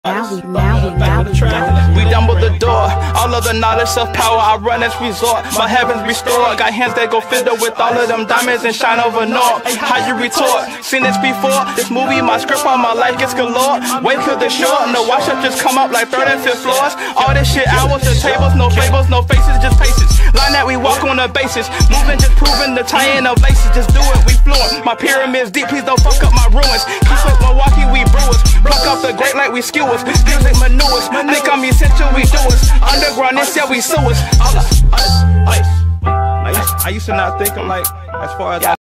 We dumble the door, all of the knowledge, self-power, I run as resort. My heavens restored, got hands that go fiddle with all of them diamonds and shine over north. How you retort? Seen this before? This movie, my script on my life gets galore. Wait till the shore, no wash up just come up like 3rd and 5th floors. All this shit hours, the tables, no fables, no faces, just paces. Line that we walk on a basis, moving, just proving the tie-in of laces. Just do it, we fluent. My pyramids deep, please don't fuck up my ruins. Keep it Milwaukee, we brewers. Pluck off the great like we skewers. Music manures, think I'm essential, we do it. Underground, this yeah, we sewers. I used to not think I'm like, as far as